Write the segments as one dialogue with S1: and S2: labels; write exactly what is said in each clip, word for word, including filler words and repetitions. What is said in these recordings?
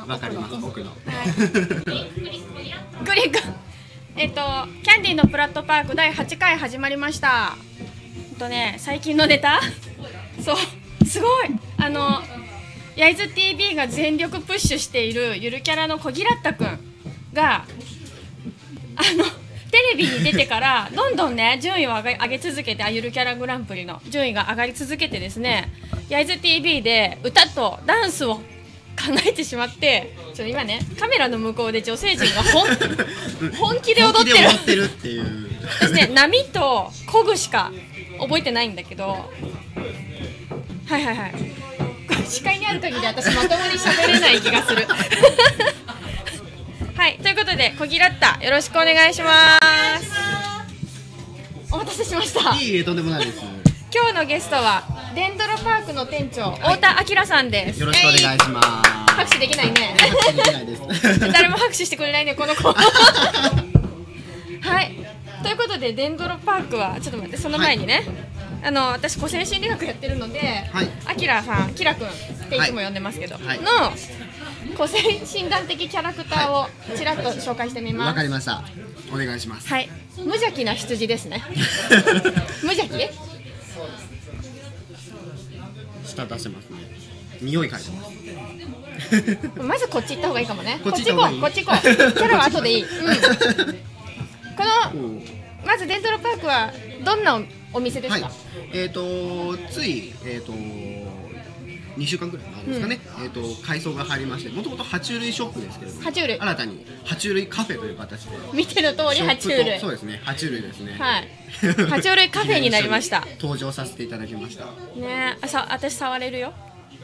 S1: わかります、僕の。
S2: グリコ。えっとキャンディーのプラットパークだいはちかい始まりました。えっとね最近のネタ、そうすごいあの焼津 ティービー が全力プッシュしているゆるキャラの小ギラッタくんがあのテレビに出てからどんどんね順位を上げ、上げ続けて、あゆるキャラグランプリの順位が上がり続けてですね、焼津 ティービー で歌とダンスを考えてしまって、ちょっと今ねカメラの向こうで女性陣が本本気で踊ってる
S1: 本気で踊ってるっていう
S2: 私ね波とこぐしか覚えてないんだけど、はいはいはい、視界にある限り私まともに喋れない気がするはい、ということで小ギラッタよろしくお願いします。お待たせしました。
S1: いいえ、とんでもないです。
S2: 今日のゲストはデンドロパークの店長、はい、太田明さんです。
S1: よろしくお願いします。
S2: 拍手できないね。
S1: 拍手できないです。
S2: 誰も拍手してくれないねこの子。はい。ということでデンドロパークはちょっと待って、その前にね、はい、あの私個性心理学やってるので、はい、あきらさん、きらくんっていつも呼んでますけど、はい、の個性診断的キャラクターをちらっと紹介してみます。
S1: わかりました。お願いします。
S2: はい。無邪気な羊ですね。無邪気？
S1: 舌出せますね。匂い嗅いで
S2: ます。まずこっち行った方がいいかもね。
S1: こっち
S2: 行こう、こっち行こう。キャラは後でいい。うん、このまずデンドロパークはどんなお店ですか？はい、
S1: えっ、ー、とついえっ、ー、とにしゅうかんぐらい前ですかね、うん、えっと改装が入りまして、もともと爬虫類ショップですけれども、
S2: 爬虫類
S1: 新たに爬虫類カフェという形で、
S2: 見てる通り爬虫類、
S1: そうですね、爬虫類ですね、
S2: はい、爬虫類カフェになりました。
S1: 登場させていただきました
S2: ね。あ、さ、私触れるよ。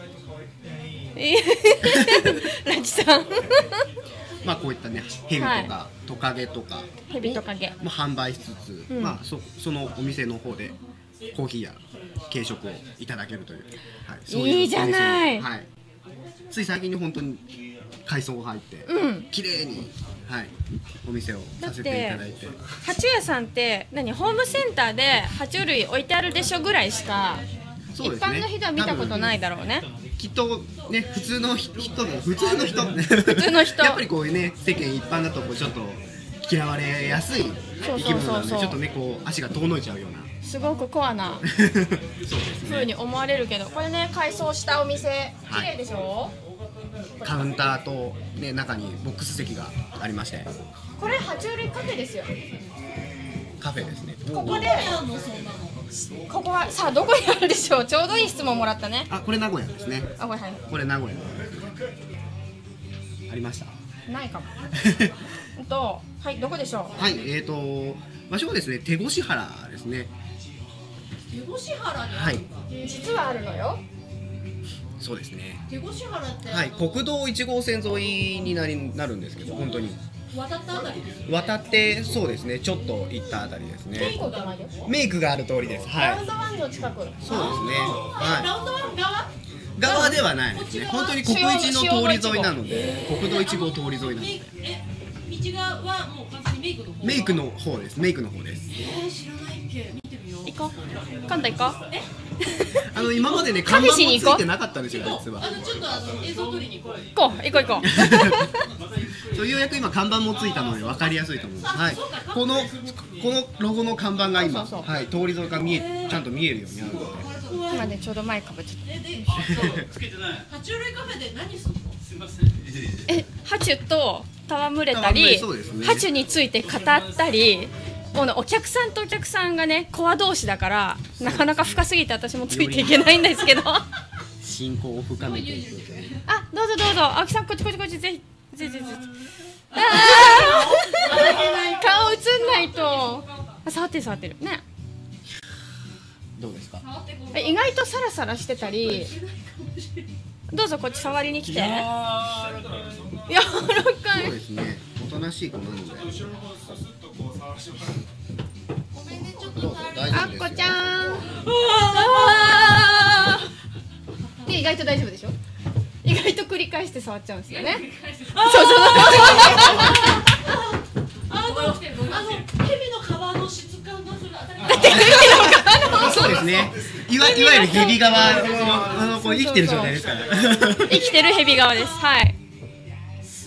S2: ラチさん
S1: まあこういったね、ヘビとか、はい、トカゲとか
S2: ヘビトカゲ
S1: も販売しつつ、うん、まあ そ, そのお店の方でコーヒーや軽食をいただけるという、はい、そういう
S2: いいじゃない、
S1: はい、つい最近に本当に改装が入って、うん、綺麗に、はい、お店をさせていただいて。
S2: 爬虫屋さんって何、ホームセンターで爬虫類置いてあるでしょぐらいしか、一般の人は見たことないだろうね。
S1: きっとね、普通の人が普通の人
S2: 普通の人
S1: やっぱりこういうね、世間一般だとこうちょっと嫌われやすい生き物なので、ちょっとねこう足が遠のいちゃうような、
S2: すごくコアなそうですね、ふうに思われるけど、これね改装したお店綺麗でしょ、
S1: はい、カウンターとね中にボックス席がありまして、
S2: これ爬虫類カフェですよ。
S1: カフェですね。
S2: ここでここはさあどこにあるでしょう。ちょうどいい質問もらったね。
S1: あ、これ名古屋ですね。
S2: あ、これはい。
S1: これ名古屋ありました。
S2: ないかも。えっとはいどこでしょう。
S1: はい、えっと場所はですね手越原ですね。
S3: 手越原に、
S2: はい、実はあるのよ。
S1: そうですね。
S3: 手越原って、
S1: はい、国道いち号線沿いになりなるんですけど、本当に
S3: 渡ったあたりです。
S1: 渡ってそうですね、ちょっと行ったあたりですね。
S2: メイクじゃないよ。
S1: メイクがある通りです。はい。
S2: ラウンドワンの近く。
S1: そうですね。は
S3: い。ラウンドワン側？
S1: 側ではないですね。本当に国一の通り沿いなので、国道いち号通り沿いなので。
S3: え、道側はもう完全にメイクの方。
S1: メイクの方です。メイクの方です。
S3: えー、知らないっけ。見てみよう。
S2: 行こう。今度行こう。え？
S1: あの今までね看板もついてなかったんですよ実は。
S3: あのちょっとあの映像撮りに行こう。
S2: 行こう行こう行こう。
S1: そうようやく今看板もついたので分かりやすいと思います。はい。このこのロゴの看板が今はい通り沿いから見えちゃんと見えるようになるので。
S2: 今ねちょうど前かぶっちゃった。
S3: 爬虫類カフェで何するの？すみません。
S2: え、ハチュと戯れたり、ハチュについて語ったり。もうね、お客さんとお客さんがねコア同士だからなかなか深すぎて私もついていけないんですけど
S1: 親交を深めていく。
S2: あ、どうぞどうぞ、青木さんこっちこっちこっち、ぜひぜひぜひ。あー顔映んないと。あ、触ってる触ってるね。
S1: どうですか？
S2: 意外とサラサラしてたり。どうぞこっち触りに来て。柔らかい。
S1: そうですね、おとなしい子なので。
S2: あっこちゃん。で意外と大丈夫でしょ。意外と繰り返して触っちゃうんですよね。そうそう。
S3: あのあの蛇の皮の質感がするあたり。
S1: そうですね。いわいわゆる蛇側のあのこう生きてる状態ですから。
S2: 生きてる蛇側です。はい。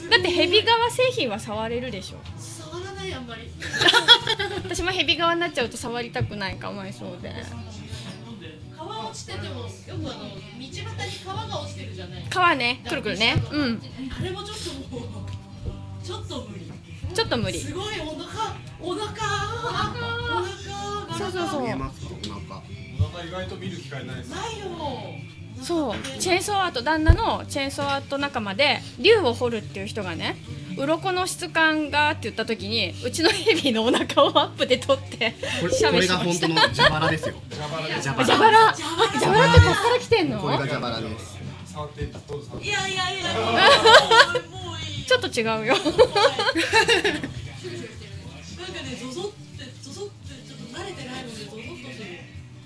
S2: だってヘビ革製品は触れるでしょ。
S3: 触らないあんまり。
S2: 私もヘビ革になっちゃうと触りたくない、かわいそうで。
S3: 皮落ちててもよくあの道端に皮が落ちてるじゃない。
S2: 皮ね、くるくるね。うん。
S3: あれもちょっともうちょっと無理。
S2: ちょっと無理。
S3: すごいお腹お腹お腹が
S2: そうそうそう。
S1: 見えますか？お腹。
S4: お腹意外と見る機会ないです。
S3: ないよ。
S2: そうチェーンソーアート、旦那のチェーンソーアート仲間で竜を掘るっていう人がね、鱗の質感がって言った時にうちのヘビのお腹をアップで撮って
S1: これ
S2: 写
S1: これが
S2: メしました。
S1: 本当の蛇腹ですよ。
S4: 蛇腹です。
S1: 蛇
S2: 蛇腹、あ、蛇腹ってこっから来てんの？
S1: これが蛇腹です。
S4: 触ってどうぞ。
S3: いやいやいや。もういい。
S2: ちょっと違うよ。
S3: なんかね、ゾゾってゾゾってちょっと慣れてないのでゾゾっとする。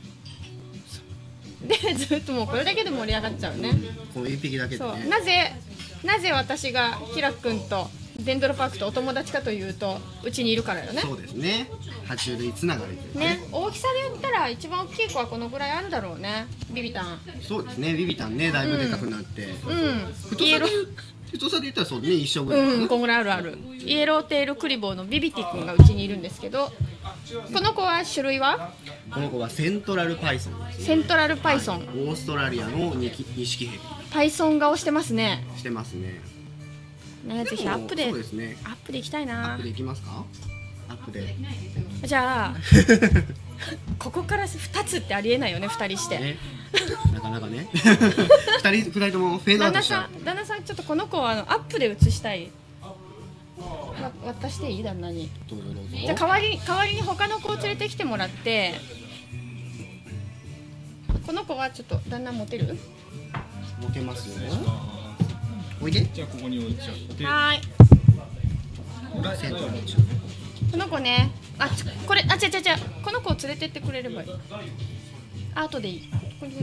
S2: でずっともうこれだけで盛り上がっちゃうね。
S1: この一匹だけで
S2: そう
S1: ね。
S2: なぜなぜ私がキラ君とデンドロパークとお友達かというと、うちにいるからよね。
S1: そうですね。爬虫類つながりですね。
S2: ね、大きさで言ったら一番大きい子はこのぐらいあるだろうね、ビビタン。
S1: そうですね。ビビタンね、だいぶでかくなって。
S2: うん
S1: 太さで
S2: イエロー、
S1: 太さで言ったらそうね、一緒ぐらいかな。
S2: うん、こんぐらいあるある。イエローテールクリボーのビビティ君がうちにいるんですけど、この子は種類は
S1: この子はセントラルパイソンですね。
S2: セントラルパイソン、
S1: オーストラリアのニキニシキヘビ
S2: パイソン顔してますね。
S1: してますね。
S2: ね、ぜひアップで
S1: そうですね。
S2: アップでいきたい
S1: アッ
S2: な
S1: プ。でいきますか？アップで。
S2: じゃあここからふたつってありえないよね、ふたりして。
S1: ね、なかなかね。二人二人ともフェードアウ
S2: 旦那
S1: トしちゃう。
S2: さん、旦那さんちょっとこの子はあのアップで写したい。わ渡していい？旦那に。
S1: どうぞどうぞ。
S2: じゃあ代わり代わりに他の子を連れてきてもらって、この子はちょっと旦那持てる？
S1: 持てますよ。おいで。
S4: じゃあここに置いちゃって。
S2: はーい。
S1: セントラルでしょ。
S2: この子ね、あ、ちこれ、あ、ちゃちゃちゃ、この子を連れてってくれればいい。あ、後でいい。これこれ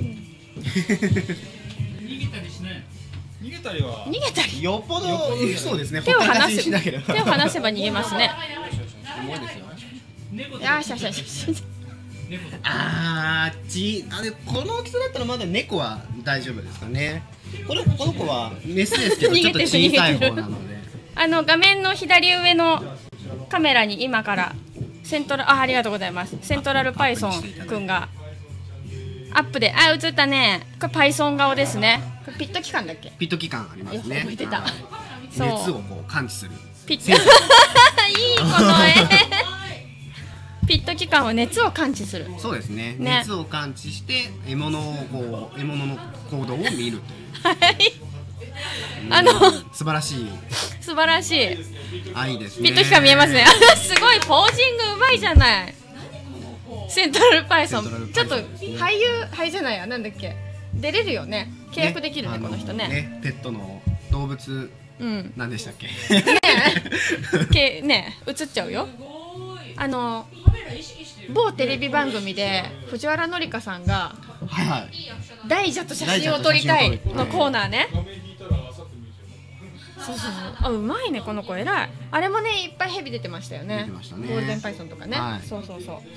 S4: 逃げたりしない。逃げたりは。
S2: 逃げたり。
S1: よっぽどそうですね。
S2: 手を離
S1: ほったらかしに
S2: せ
S1: しなければ。
S2: 手を離せば逃げますね。
S1: 重いですよ。
S2: よしよしよしよし。
S1: あーちあれこの大きさだったらまだ猫は大丈夫ですかね。このこの子はメスですけどちょっと小さい方なので。
S2: あの画面の左上のカメラに今からセントラあありがとうございます。セントラルパイソンくんがアップであ映ったね。これパイソン顔ですね。これピット期間だっけ？
S1: ピット期間ありますね。
S2: 覚えてた
S1: はい
S2: そう
S1: 熱をこう感知する。
S2: ピットいいこの絵。ピット期間は熱を感知する。
S1: そうですね。
S2: ね
S1: 熱を感知して獲物をこう獲物の行動を見るという。
S2: はい。あの
S1: 素晴らしい
S2: 素晴らしい。
S1: 愛ですね。
S2: ピット期間見えますね。すごいポージングうまいじゃない。セントラルパイソン。
S1: セントラル
S2: ちょっと
S1: パイソンですね
S2: 俳優俳優じゃないやなんだっけ。出れるよね。契約できるね
S1: あの
S2: この人ね。
S1: ペットの動物
S2: うん。
S1: なんでしたっけ？
S2: ねえ、けねえ映っちゃうよ。あの
S3: カメラ意識してる。
S2: 某テレビ番組で藤原紀香さんが
S1: はいはい。
S2: 大蛇と写真を撮りたいのコーナーね。
S4: 画面引いたらあさって見えちゃ
S2: そうそうそう。あうまいねこの子偉い。あれもねいっぱいヘビ出てましたよね。
S1: 出てましたね
S2: ゴールデンパイソンとかね。
S1: はい
S2: そうそうそう。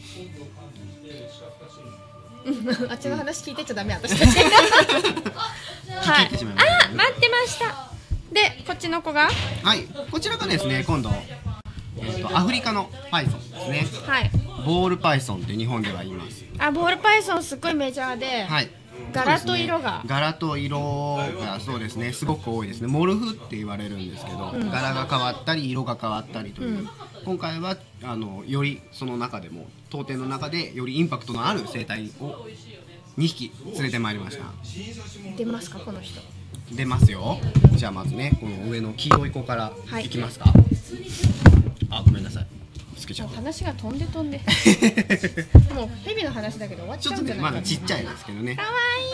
S2: うんあっちの話聞いてちゃダメ私たち。はい。
S1: 聞いてしまいました
S2: あ待ってました。でこっちの子が
S1: はい。こちらがですね今度えっとアフリカのパイソンですね。
S2: はい。
S1: ボールパイソンって日本では言います。
S2: あボールパイソンすっごいメジャーで。
S1: はい。
S2: 柄と色が
S1: そうですね柄と色がそうですねすごく多いですね。モルフって言われるんですけど、柄が変わったり色が変わったりという、
S2: うん
S1: 今回はあのよりその中でも当店の中でよりインパクトのある生態をにひき連れてまいりました。
S2: 出ますかこの人。
S1: 出ますよ。じゃあまずねこの上の黄色い子から
S2: はい
S1: いきますか。あごめんなさいつけちゃった。
S2: もう話が飛んで飛んで。もうヘビの話だけど終わっち
S1: ちょっと
S2: ゃうんじゃないかな。
S1: ねまだちっちゃいですけどね。
S2: かわ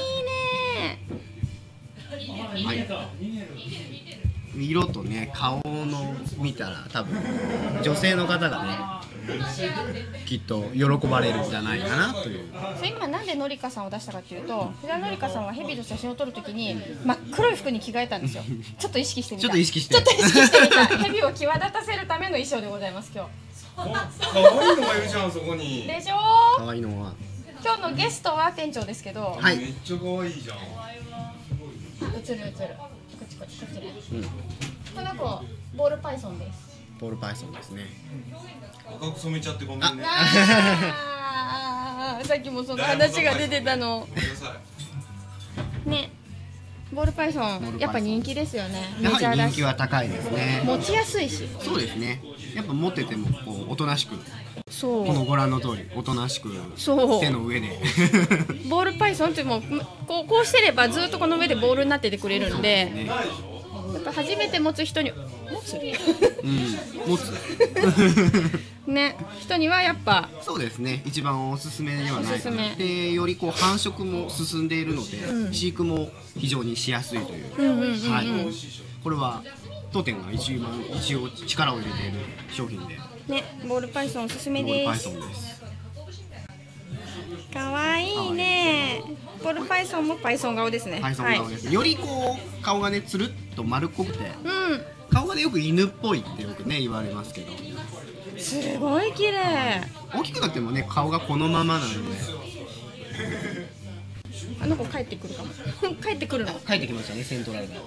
S2: いいね。
S1: はい色とね顔の見たら多分女性の方がねきっと喜ばれるんじゃないかなという。
S2: そう今なんでのりかさんを出したかっていうと、藤原のりかさんはヘビと写真を撮るときに真っ黒い服に着替えたんですよ。ちょっと意識してみた。
S1: ちょっと意識して
S2: ちょっと意識してみた。ヘビを際立たせるための衣装でございます今
S4: う。可愛いのがいるじゃんそこに
S2: 日。。でしょ
S1: 可愛いのは
S2: 今日のゲストは店長ですけど。
S1: はい
S4: めっちゃ可愛いじゃん。
S2: 映る映る。こっちこっちこっちね。
S1: うん
S2: この子ボールパイソンです。
S1: ボールパイソンですね。
S4: 赤く染めちゃってごめんね。
S2: ああ、さっきもその話が出てたの。
S4: ごめんなさい。
S2: ね、ボールパイソンやっぱ人気ですよね。メ
S1: や
S2: ジャーだし
S1: はり人気は高いですね。
S2: 持ちやすいし。
S1: そうですね。やっぱ持っててもこうおとなしく、
S2: そう
S1: このご覧の通りおとなしく
S2: そう
S1: 手の上で
S2: ボールパイソンってもうこうこうしてればずっとこの上でボールになっててくれるんで、
S1: ね、
S2: やっぱ初めて持つ人に持つ
S1: うん、持つ
S2: ね、人にはやっぱ
S1: そうですね、一番おすすめではない
S2: おすすめ
S1: で、よりこう繁殖も進んでいるので、
S2: うん
S1: 飼育も非常にしやすいという、
S2: うんうんうんうん、
S1: はい、これは当店が一番一応力を入れている商品で、
S2: ね、ボールパイソンおすすめ
S1: ボール
S2: です
S1: パイソンです。
S2: かわいいね。ボールパイソンもパイソン顔ですね。
S1: パイソン顔です、よりこう顔がねつるっと丸っこくて、
S2: はい、
S1: 顔がねよく犬っぽいってよくね言われますけど、
S2: うん、すごい綺麗。
S1: 大きくなってもね顔がこのままなので、
S2: あの子帰ってくるかも。帰ってくるの。
S1: 帰ってきましたね、セントラルが。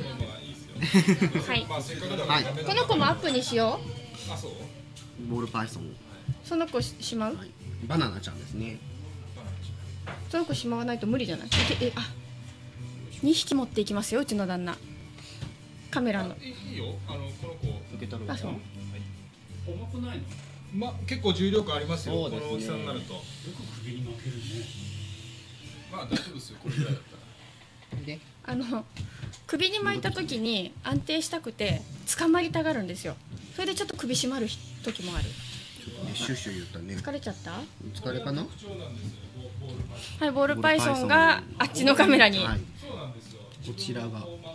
S2: はい。
S1: はい、
S2: この子もアップにしよ
S1: ボールパイソン、
S2: う。その子ししまう？
S1: はい、バナナちゃんですね。
S2: その子しまわないと無理じゃない？え、え、あ、にひき持っていきますよ、うちの旦那。カメラの。
S4: いいよ、あのこの子受け取る。
S2: あ、そう。
S4: 重くないの？ま結構重量感ありますよ。
S1: そうですね、
S4: この大きさになると。よく首に負けるね。まあ大丈夫ですよ、これぐらいだったら。
S1: で
S2: あの首に巻いた時に安定したくて捕まりたがるんですよ。それでちょっと首締まる時もある。
S1: ね、シュッシュ言ったね。
S2: 疲れちゃった？
S1: 疲れかな？
S2: はい、ボールパイソンがあっちのカメラに、
S1: はい、こちらが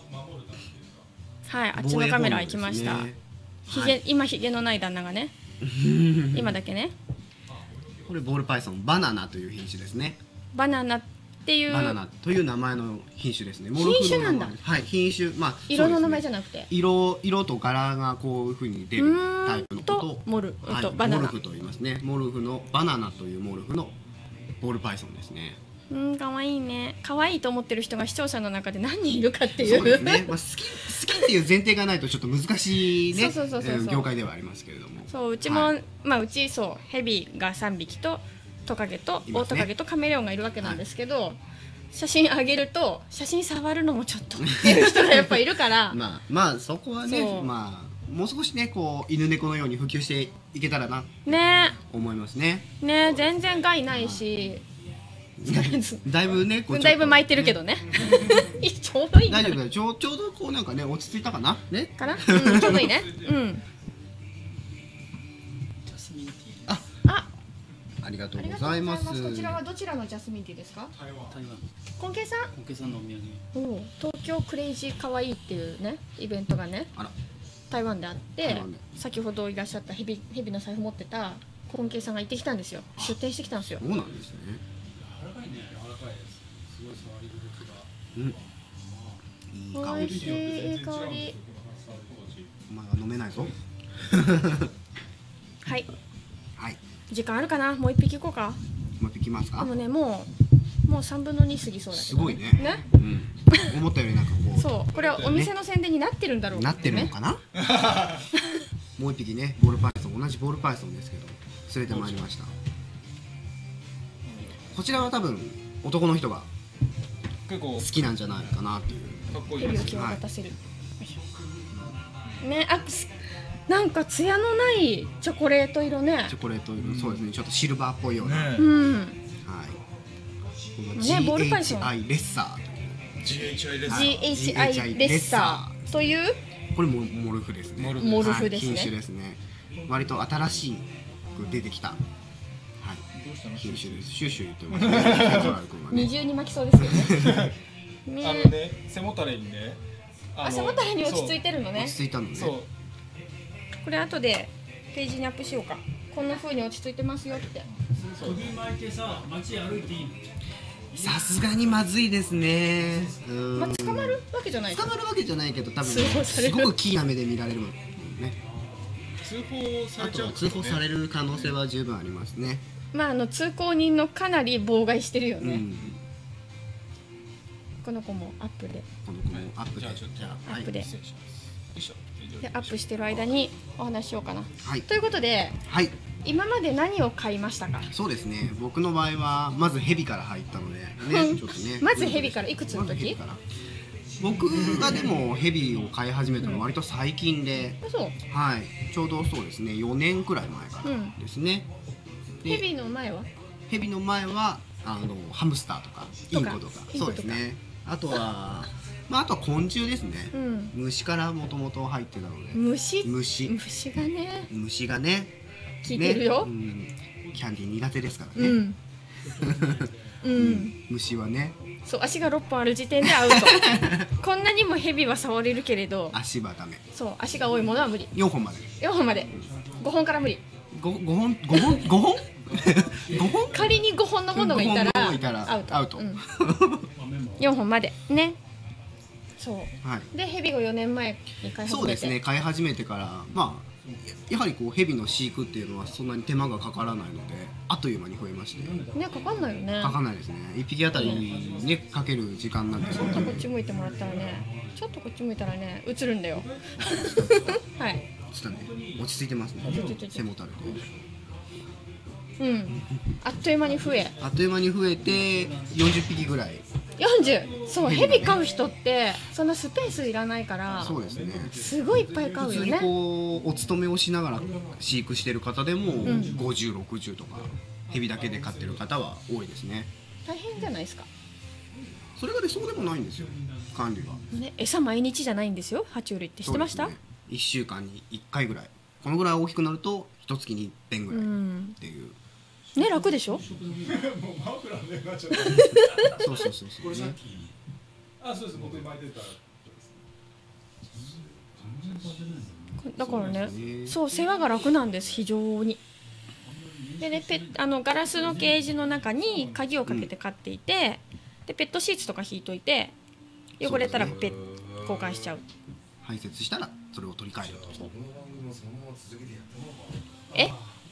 S2: はい、あっちのカメラ行きました。ひげ、今ひげのない旦那がね、今だけね。
S1: これボールパイソンバナナという品種ですね。
S2: バナナっていう
S1: バナナという名前の品種ですね。
S2: 品種なんだ。
S1: はい、品種、まあ
S2: 色の名前じ
S1: ゃ
S2: ゃなくて、
S1: 色色と柄がこういう風に出るタイプのこと
S2: とモル、
S1: はい、
S2: とバナナ。
S1: モルフと言いますね。モルフのバナナというモルフのボールパイソンですね。
S2: うん、可愛いね。可愛いと思ってる人が視聴者の中で何人いるかっていう。
S1: そうですね。まあ好き好きっていう前提がないとちょっと難しいね
S2: そうそうそうそうそう
S1: 業界ではありますけれども。
S2: そう、うちも、
S1: はい、
S2: まあうちそうヘビがさんびきとトカゲと
S1: いますね
S2: オオトカゲとカメレオンがいるわけなんですけど、はい、写真あげると写真触るのもちょっとっていう人がやっぱいるから
S1: まあまあそこはね、
S2: そう
S1: まあもう少しねこう犬猫のように普及していけたらな
S2: ね
S1: 思いますね。
S2: ね、全然害ないし、
S1: だいぶねこう
S2: だいぶ巻いてるけどねちょうどいいんだ
S1: 大丈夫だよ。ちょうちょうどこうなんかね落ち着いたかなね
S2: かな、うん、ちょうどいいね。うん
S1: あ
S2: あ、
S1: ありがとう
S2: ありが
S1: ございます。
S2: こちらはどちらのジャスミンティーですか？
S4: 台湾。
S5: 台湾
S2: コンケイさん、
S5: おけさんのお土産。
S2: おう東京クレイジーかわいいっていうねイベントがね
S1: あら
S2: 台湾であって
S1: 台湾で、
S2: 先ほどいらっしゃったヘビヘビの財布持ってたコンケイさんが行ってきたんですよ。出店してきたんですよ。
S1: そうなんですね。
S5: 柔らかいね、柔らかいです。すごい触り心地が。
S1: うんいい香
S2: 美味し
S1: りで
S2: い、いい香り。
S1: お前は飲めないぞ
S2: はい、
S1: はい
S2: 時間あるかな、もう一匹行こうか。
S1: もう一匹いきますか。
S2: でもね、もうもう三分の二過ぎそうだけど、
S1: すごいね
S2: ね、
S1: うん思ったよりなんかこう
S2: そう、これはお店の宣伝になってるんだろう
S1: なってるのかなもう一匹ねボールパイソン、同じボールパイソンですけど連れてまいりました。こちらは多分男の人が
S4: 結構
S1: 好きなんじゃないかなっていう。
S4: かっこいい
S2: ヘビを
S4: ですよ。
S2: 際立たせる。ね、あ、すなんかツヤのないチョコレート色ね
S1: チ。ョコレート色、そうですね、ちょっとシルバーっぽいような、はい、
S4: ね
S2: うん。
S1: この
S2: ねボールパイソン
S1: ジーエイチアイ レッサーという、
S4: ジーエイチアイ レッサ
S1: はい
S4: ー。
S2: ジーエイチアイ レッサーという
S1: これもモルフですね。
S4: モルフ
S2: モルフですね
S1: はい、品種ですね。割と新しく出てきた、はい、品種です。シュッシュ言ってましたねセントラル君はね
S2: 二重に巻きそうですけどね。ね
S4: あのね、背もたれにね。
S2: あ、背もたれに落ち着いてるのね
S1: 落。ち着いたのね。
S4: そう。
S2: これ後でページにアップしようか。こんな風に落ち着いてますよって。
S5: 首巻いてさ、街歩いていいの？
S1: さすがにまずいですね。うーん
S2: まあ、捕まるわけじゃない。
S1: 捕まるわけじゃないけど多分
S2: 通報される
S1: すごくキーな目で見られるもんね。
S4: 通報さ
S1: あ
S4: れちゃう
S1: とは通報され
S4: る。
S1: る可能性は十分ありますね。
S2: まああの通行人のかなり妨害してるよね。
S1: うん。
S2: この子もアップで。
S1: この子もアップで、
S4: はいじゃあちょっと
S1: じゃあはい
S2: アップで
S4: 失礼します。
S2: でアップしてる間にお話ししようかな。
S1: はい
S2: ということで
S1: はい
S2: 今まで何を買いましたか？
S1: そうですね、僕の場合はまずヘビから入ったので、ね、ちょっとね
S2: まずヘビからいくつの時
S1: まずヘビから僕がでもヘビを飼い始めたのは割と最近で、
S2: あそう
S1: はい、ちょうどそうですねよねんくらい前からですね、で
S2: ヘビの前は
S1: ヘビの前はあのハムスターとかインコとか
S2: インコとか
S1: そうですね、あとはまああとは昆虫ですね、
S2: うん
S1: 虫からもともと入ってたので
S2: 虫
S1: 虫
S2: 虫がね
S1: 虫がね
S2: 聞いてるよ、
S1: ね、うん、キャンディー苦手ですからね、
S2: うんう
S1: うんん、虫はね
S2: そう足がろっぽんある時点でアウトこんなにもヘビは触れるけれど
S1: 足はダメ
S2: そう足が多いものは無理
S1: よんほんまで
S2: よんほんまでごほんから無理
S1: ご, ご本ご本ご本ご本
S2: 仮にごほんのものがいたら
S1: ごほんのものがいたら
S2: アウト
S1: アウト
S2: うん、よんほんまでねそう
S1: はい
S2: でヘビをよねんまえに飼い始めて
S1: そうですね飼い始めてからまあやはりこうヘビの飼育っていうのはそんなに手間がかからないのであっという間に増えまして
S2: ねかかんないよね
S1: かかんないですねいっぴきあたりねかける時間なんて
S2: ちょっとこっち向いてもらったらねちょっとこっち向いたらね映るんだよはい
S1: ちょっとね落ち着いてますね
S2: 落ち着いてる
S1: 背もたれて
S2: うんあっという間に増え
S1: あっという間に増えてよんじゅっぴきぐらい
S2: よんじゅうそうヘビ飼う人ってそんなスペースいらないから
S1: そうですね
S2: すごいいっぱい飼
S1: 普通に
S2: うよね
S1: こうお勤めをしながら飼育してる方でも
S2: ん
S1: ごじゅう、ろくじゅうとかヘビだけで飼ってる方は多いですね
S2: 大変じゃないですか、
S1: それがねそうでもないんですよ管理は
S2: ね、餌毎日じゃないんですよ爬虫類って知ってました、
S1: そうですねいっしゅうかんにいっかいぐらいこのぐらい大きくなるといっかげつにいっぺんぐらいっていう、
S2: ね楽でしょ
S4: もうマフラーねなっちゃった
S1: そうそうそうそう、ね、
S4: あそうです僕巻いてた
S2: だからね
S1: そうですね
S2: そう世話が楽なんです非常にでねペあのガラスのケージの中に鍵をかけて飼っていて、でペットシーツとか引いといて汚れたら
S1: そう
S2: ペッ交換しちゃう
S1: 排泄したらそれを取り替えると
S2: え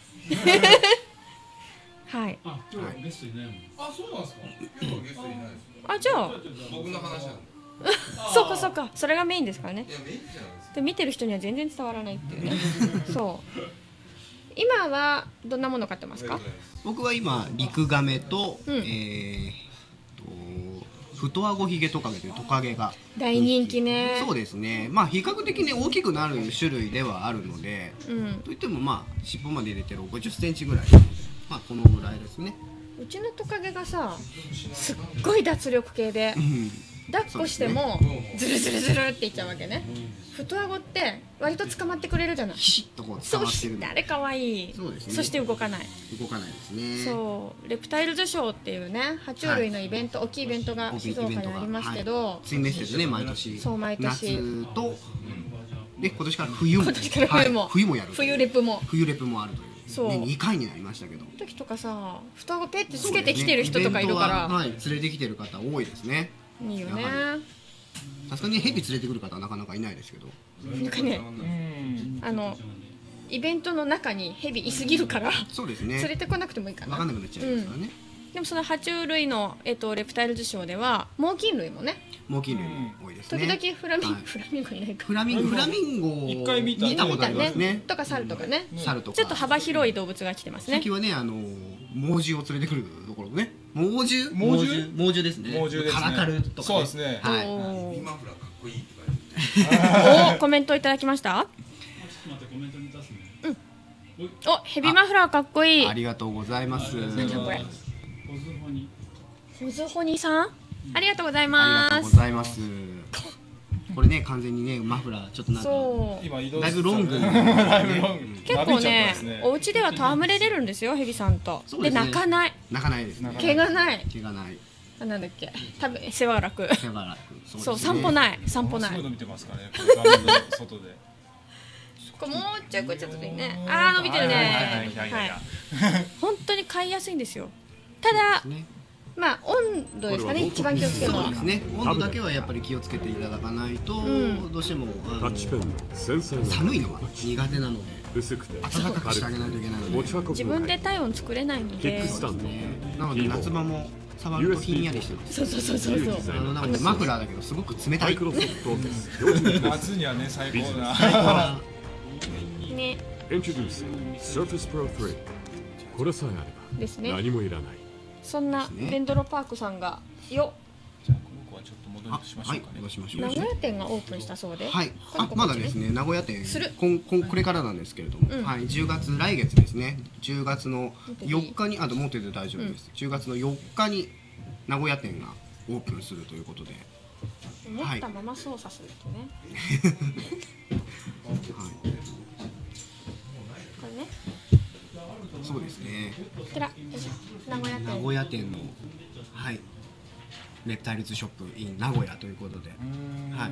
S2: はい
S5: あ、今日ゲストいないもん。
S4: あそうなんですか今日はゲストいないです
S2: あじゃあ
S4: 僕の話なんで
S2: そうかそうかそれがメインですからね
S4: いやメインじゃないです
S2: で見てる人には全然伝わらないっていうねそう今はどんなもの飼ってますか？
S1: 僕は今リクガメと、
S2: うん
S1: えーとフトアゴヒゲトカゲというトカゲが
S2: 大人気ね
S1: そうですねまあ比較的ね大きくなる種類ではあるので、
S2: うん
S1: といってもまあ尻尾まで入れてろくじゅっセンチぐらいまあこのぐらいですね
S2: うちのトカゲがさすっごい脱力系で
S1: うん
S2: 抱っこしてもズルズルズルっていっちゃうわけねフトアゴって割と捕まってくれるじゃない
S1: ひしっとこう
S2: そう
S1: 伝わってるの
S2: あれかわいい
S1: そうですね
S2: そして動かない
S1: 動かないですね
S2: そうレプタイルズショーっていうね爬虫類のイベント、大きいイベントが
S1: 大きい
S2: 静岡にありますけど、
S1: はい、ツインメッセージね毎年
S2: そう毎年
S1: 夏とで今年から冬も
S2: 今年から冬も
S1: はい、冬もやる
S2: 冬レプも
S1: 冬レプもあるという
S2: そう
S1: ね、にかいになりましたけど
S2: 時とかさフトアゴペってつけてきてる人とかいるから、
S1: イベントははい、連れてきてる方多いですね
S2: いいよね
S1: やはさすがにヘビ連れてくる方はなかなかいないですけど
S2: なんかねあのイベントの中にヘビいすぎるから
S1: そうですね
S2: 連れてこなくてもいいかな
S1: 分かんなくなっちゃいますからね、
S2: でもその爬虫類の、えっと、レプタイルズショーでは猛禽類もね
S1: 猛禽類も多いです
S2: 時
S1: ね
S2: 々フラミンゴ、
S1: はい
S2: フラミンゴいないか
S1: フラミンゴフラミンゴ
S5: 一回見た
S1: 見たことありますね
S2: とか猿とかね、
S1: 猿とか
S2: ちょっと幅広い動物が来てますね
S1: 最近はねあの猛獣を連れてくるところもね猛獣
S5: 猛獣
S1: 猛獣ですね
S5: 猛獣ですね
S1: カラカルとか、ね、
S5: そうですね
S1: はい
S2: おー
S4: マフラーかっこいいって書いて
S2: おコメントいただきました
S5: 待ってコメントに出すね。
S2: おヘビマフラーかっこいい
S1: ありがとうございます
S2: 何これ
S5: ポズホに。
S2: ほずほにさんありがとうござい
S1: ありがとう
S2: ます
S1: ございますこれね完全にねマフラーちょっとなんか
S2: そう
S5: 今移動
S1: だいぶロング
S5: だいぶロング。
S2: 結構
S5: なびいちゃって
S2: ね
S5: ますね
S2: お家では戯れれるんですよヘビさんとで
S1: そうですね
S2: 泣かない
S1: 泣かないですね
S2: 毛がない
S1: 毛がない
S2: あなんだっけ多分世話が楽
S1: 毛が楽
S2: そう
S1: ですね
S2: 散歩ない散歩ない
S5: すごいの見てますかね。これ画面の外で。
S2: これもうちょいこっちょっといいねあー伸びてるね
S5: はいはいはいはいはい
S2: はい本当に飼いやすいんですよただ
S1: ね
S2: まあ温度ですかね一番気をつけるのは
S1: そうですね温度だけはやっぱり気をつけていただかないと、
S2: ん
S1: どうしてもあの
S6: タッチペンの繊細な
S1: 寒いのが苦手なので
S6: 薄くて
S1: 暖かくしてあげないといけないので
S6: 持ち運ぶのが
S2: 自分で体温作れないの
S6: キッ
S2: で
S6: クスタンド
S1: なので夏場も触るとひんやりしてます。
S2: そうそうそうそうそう。
S1: あのなんかマフラーだけどすごく冷たい。
S4: 夏にはね最高だ
S1: 最高な。
S2: ね。
S6: Introducing Surface Pro スリー。これさえあれば
S2: ですね。
S6: 何もいらない。
S2: そんなデンドロパークさんがよ。
S4: じゃあこの子はちょっと戻りしましょうかね。
S1: 戻しましょう。
S2: 名古屋店がオープンしたそうで。
S1: はい。あ、まだですね。名古屋店
S2: する
S1: こんこんこれからなんですけれども、
S2: うん
S1: はい。じゅうがつ来月ですね。じゅうがつのよっかにあと持ってて大丈夫です。じゅうがつのよっかに名古屋店がオープンするということで。
S2: 持ったまま操作するとね。
S1: はい。
S2: これね。
S1: そうですね。
S2: こちら名古屋
S1: 名
S2: 店。
S1: 古屋店のはい。レプタイルズショップ in 名古屋ということで、はい、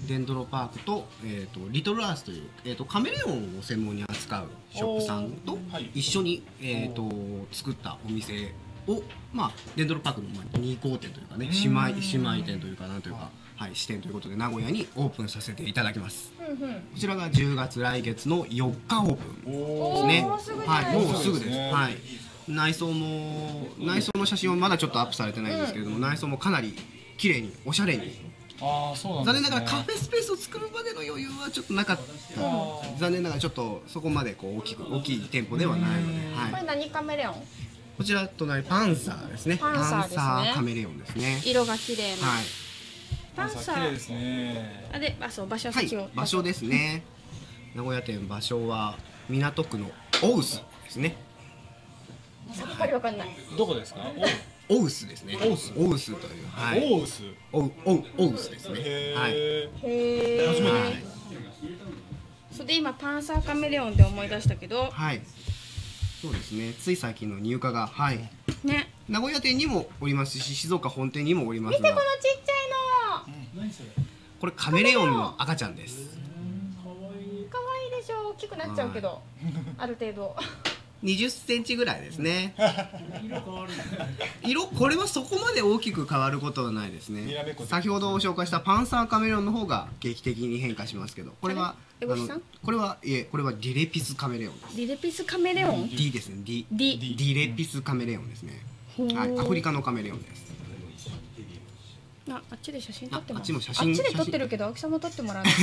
S1: デンドロパークと、えー、とリトルアースという、えー、とカメレオンを専門に扱うショップさんと一緒に、えー、と作ったお店を、まあ、デンドロパークのに号店というかね、姉妹姉妹店というかなんというか、はい、支店ということで名古屋にオープンさせていただきます。
S2: うんうん。
S1: こちらがじゅうがつ来月のよっかオープンですね。
S2: もうすぐじゃな
S1: はいい、
S2: ですか
S1: もうすぐです。はい。内装も内装の写真はまだちょっとアップされてないんですけれども、内装もかなり綺麗におしゃれに。
S4: ああそうなんですね。
S1: 残念ながらカフェスペースを作るまでの余裕はちょっとなかった。残念ながらちょっとそこまでこう大きく大きい店舗ではないので、はい。
S2: これ何カメレオン？
S1: こちら隣パンサーですね。
S2: パンサーですね
S1: パンサーカメレオンですね。
S2: 色が綺麗な。
S1: はい。
S2: パンサー。
S4: 綺麗ですね。
S2: あで、あそう場所
S1: はい
S2: 先を。。
S1: 場所ですね。名古屋店場所は港区のオウスですね。
S2: さっぱりわかんない。
S4: どこですか？
S1: オウスですね。
S4: オウス
S1: オウスという、はい。
S4: オース。
S1: オウオウオウスですね。
S4: へ
S1: はい。
S4: え。
S2: へ
S1: は
S2: え。
S1: い。
S2: それで今パンサーカメレオンで思い出したけど、
S1: はい。そうですね。つい最近の入荷が、はい。
S2: ね。
S1: 名古屋店にもおりますし、静岡本店にもおりますが
S2: 見てこの、ちっちゃいの。
S5: 何それ。
S1: これカメレオンの赤ちゃんです。
S2: 可愛いでしょ。大きくなっちゃうけど、ある程度。
S1: にじゅっセンチぐらいですね。
S5: 色変わる。
S1: 色、これはそこまで大きく変わることはないですね
S4: にらめっこ。
S1: 先ほど紹介したパンサーカメレオンの方が劇的に変化しますけど、これは
S2: えごしさん
S1: あのこれはいえこれはディレピスカメレオンです。
S2: リレピスカメレオン。
S1: D ですね。D。
S2: D。
S1: ディレピスカメレオンですね。はい、アフリカのカメレオンです。
S2: あ、あっちで写真撮ってます。
S1: ああっちも写真
S2: あっちで撮ってるけど、青木さんも撮ってもらわない。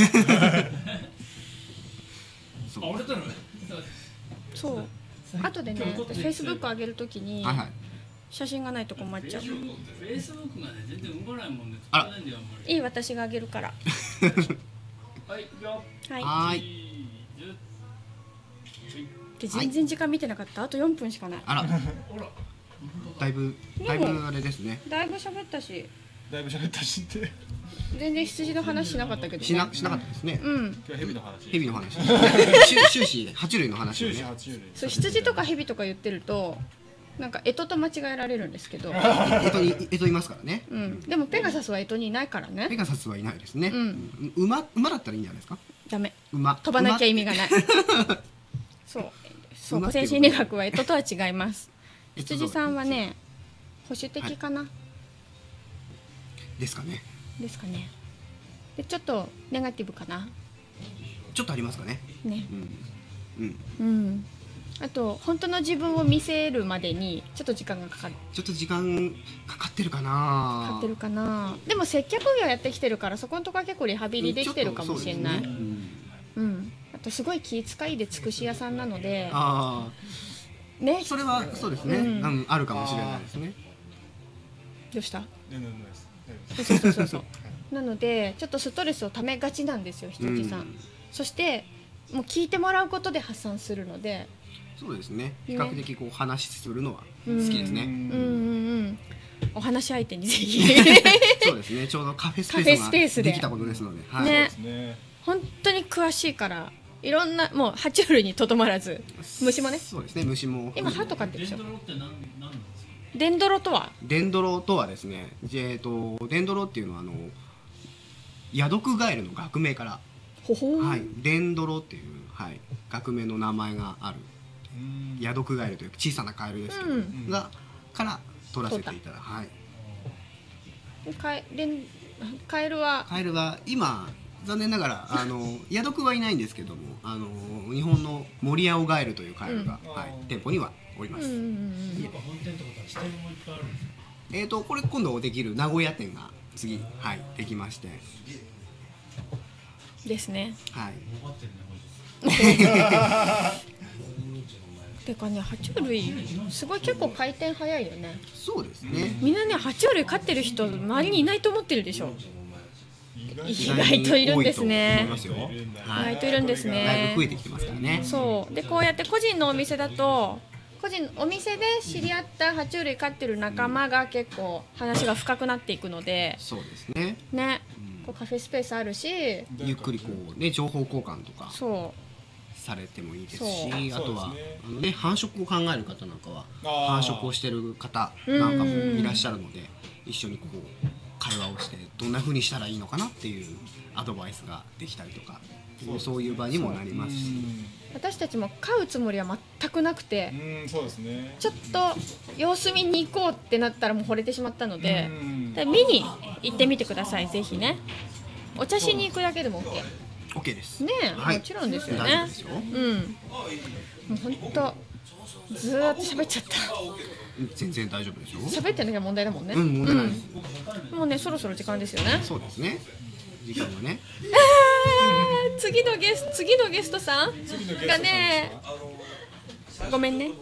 S1: そう
S5: あ、俺とる。
S2: そう。後でね、フェイスブック上げるときに
S1: はいはい。
S2: 写真がないと困っちゃう。
S5: フェイスブックがね、全然動かないもんで、
S1: あら
S5: 使えないんだよ、あんまり。
S2: いい、私が上げるから。
S5: はい、いくよ。
S2: はい。
S1: はーい。
S2: で全然時間見てなかった。あとよんぷんしかない。
S1: あら、
S5: ほら。
S1: だいぶだいぶあれですね。
S2: だいぶ喋ったし、
S4: だいぶ喋ったしって。
S2: 全然羊の話しなかったけどね。
S1: しなしなかったですね。
S2: うん。
S4: 今日は蛇の話。
S1: 蛇の話。終終始爬虫類の話を
S4: 終始
S1: ね。
S4: 爬虫類。
S2: そう、羊とか蛇とか言ってると、なんか干支と間違えられるんですけど、
S1: えとにえといますからね。
S2: うん。でもペガサスは干支にいないから
S1: ペ
S2: ね。
S1: ガサスはいないですね。
S2: うん
S1: 馬馬だったらいいんじゃないですか。
S2: ダメ。
S1: 馬。
S2: 飛ばなきゃ意味がない。そう。そう、
S1: 馬っていうこと
S2: 古典心理学は干支とは違います。
S1: えっと
S2: 羊さんはね、保守的かな、
S1: ですかね。
S2: ですかね。で、ちょっとネガティブかな。
S1: ちょっとありますかね。
S2: ね。
S1: うん。
S2: うん。あと本当の自分を見せるまでにちょっと時間がかかる
S1: ちょっと時間かかってるかな。
S2: かかってるかな。でも接客業やってきてるからそこのとこは結構リハビリできてるかもしれない。
S1: ちょっとそうですねうん
S2: うん。あとすごい気遣いで尽くし屋さんなので
S1: あ
S2: ね
S1: あ、。それはそうですね。
S2: う
S1: うんん、あるかもしれないですね。
S2: どうした？
S4: 全然ないです。
S2: そうそうそうそう。なのでちょっとストレスをためがちなんですよ羊さん。
S1: うん
S2: そしてもう聞いてもらうことで発散するので。
S1: そうですね。
S2: ね
S1: 比較的こう話するのは好きですね。
S2: うんうんうん。お話し相手にぜひ。
S1: そうですね。ちょうどカフェスペ
S2: カフェスペー
S1: ー
S2: スで
S1: スができたことですので、はい。
S2: ね
S4: ですね。
S2: 本当に詳しいからいろんなもう爬虫類にとどまらず虫もね。
S1: そうですね。虫も。
S2: 今ハト飼ってるでしょ
S5: デンド。ロって何、何なんですか。
S2: デンドロとは
S1: デンドロとはですね、えっとデンドロっていうのはあのヤドクガエルの学名から、
S2: ほほー、
S1: はい、デンドロっていうはい学名の名前がある
S4: うん。
S1: ヤドクガエルという小さなカエルですけど、
S2: うん
S1: がから取らせていただはい。
S2: カエデンカエルは
S1: カエルは今残念ながらあのヤドクはいないんですけども、あの日本のモリアオガエルというカエルが、
S4: うん
S1: はい、店舗にはおります。
S2: うんうんうん
S5: なんか本店とか支店もいっぱいあるんですよ。
S1: えーとこれ今度できる名古屋店が次はいできまして、
S2: ですね。
S1: はい。
S2: てかね、爬虫類すごい結構回転早いよね。
S1: そうですね。
S2: みんなね、爬虫類飼ってる人周りにいないと思ってるでしょ。意外といるんですね。意外といるんですね。
S1: だいぶ増えてきてますからね。
S2: そうで、こうやって個人のお店だと個人お店で知り合った爬虫類飼ってる仲間が結構話が深くなっていくので、
S1: そうですね。
S2: ね、こうカフェスペースあるし、
S1: ゆっくりこうね情報交換とか
S2: そう
S1: されてもいいです
S2: そう
S1: し、あとは、
S4: ね
S1: あのね繁殖を考える方なんかは
S4: あー
S1: 繁殖をしてる方なんかもいらっしゃるので、一緒にこう会話をしてどんな風にしたらいいのかなっていうアドバイスができたりとか、そういう場にもなりますし、
S2: 私たちも飼うつもりは全くなくて、
S4: うん、そうですね。
S2: ちょっと様子見に行こうってなったらもう惚れてしまったので、
S4: うん
S2: で見に行ってみてください、ぜひね。お茶しに行くだけでも OK。
S1: OK です。
S2: ねえ、
S1: はい
S2: もちろんですよね
S1: 大丈夫ですよ。
S2: うんもうほんとずーっと喋っちゃった
S1: 全然大丈夫ですよ。
S2: 喋ってなきゃ問題だもんね。
S1: うん、問題ないです。
S2: うんもうね、そろそろ時間ですよね。
S1: そうですね。時間はね。
S2: あー次のゲス次のゲストさんがね、ごめんね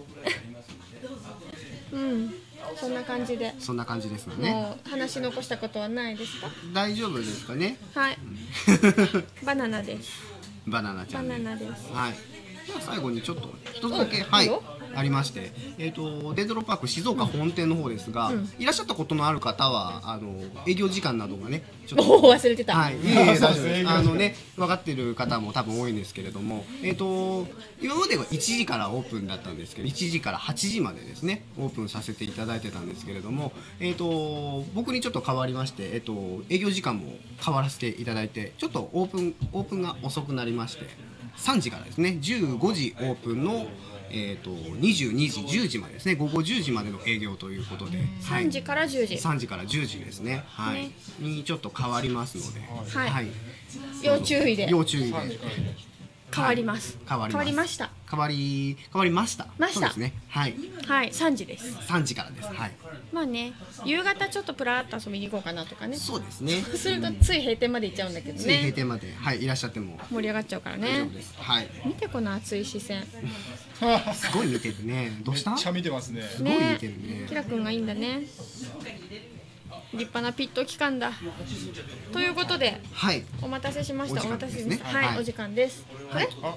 S2: うんそんな感じで、
S1: そんな感じですよね。
S2: もう話し残したことはないですか？
S1: 大丈夫ですかね。
S2: はいバナナです。
S1: バナナちゃんで。
S2: バナナです。
S1: はい。では最後にちょっと一つだけ、はいい
S2: おいよ、
S1: ありまして、えっ、とデンドロパーク静岡本店の方ですが、
S2: うん
S1: いらっしゃったことのある方はあの営業時間などがね、ちょっと
S2: おお忘れてた。
S1: はい、いえいえ大丈夫
S4: そうですね
S1: です。あのね、分かってる方も多分多いんですけれども、えっ、と今まではいちじからオープンだったんですけど、いちじからはちじまでですね、オープンさせていただいてたんですけれども、えっ、と僕にちょっと変わりまして、えっ、と営業時間も変わらせていただいて、ちょっとオープンオープンが遅くなりまして、さんじからですね、じゅうごじオープンのえー、とにじゅうにじじゅうじまでですね、午後じゅうじまでの営業ということで、
S2: さんじからじゅうじ、
S1: さんじからじゅうじですね、はい
S2: ね
S1: にちょっと変わりますので、
S2: はい要注意で
S1: 要注意で
S2: 変わります。
S1: 変わります
S2: 変わりました。
S1: 変わり変わりました
S2: ました
S1: そうですね、はい
S2: はい、さんじです。
S1: さんじからです、はい
S2: まあね、夕方ちょっとプラーっと遊びに行こうかなとかね。
S1: そうですね、
S2: するとつい閉店まで行っちゃうんだけど
S1: つい閉
S2: ね。
S1: 店まで、はい、いらっしゃっても
S2: 盛り上がっちゃうからね
S1: 大丈夫。です、はい、
S2: 見てこの熱い視線。
S1: すごい見てるね、どうした
S4: めっちゃ見てますね。
S1: すごい見てるね
S2: キラ君がいいんだね。立派なピット機関だ。ということで、
S1: はい
S2: お待たせしました。お
S1: お時間
S2: 待たせし
S1: ですね
S2: ました。はい、
S1: はい
S2: お時間です。あれ？
S4: あ、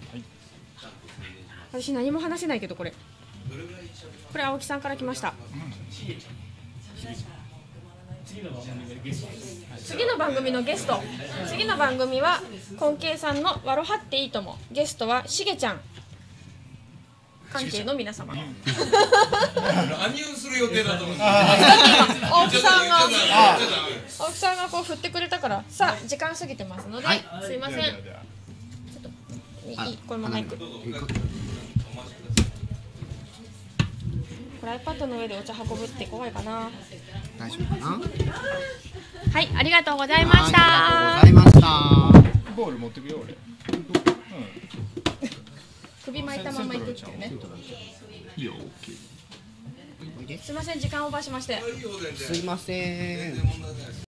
S2: 私何も話せないけどこれ。これ青木さんから来ました。次の番組のゲスト。次の番組は根慶さんのワロハっていいとも。ゲストはしげちゃん。関係の皆様。
S7: 乱入する予定だと思って。
S2: 青木さんが
S4: あ、
S2: 青木さんがこう振ってくれたからさあ時間過ぎてますので、
S1: はい
S2: すいません。
S4: ではではでは
S2: いいこれもマイク。これ iPad の上でお茶運ぶって怖いかな。
S1: 大丈夫かな、
S2: はい、ありがとうございました。
S1: はいありがとうございました
S4: ボール持ってくよ俺。
S2: 首巻いたまま行くっていうね。
S1: いいよ、OK。
S2: すいません、時間オーバーしまして。
S1: すいません。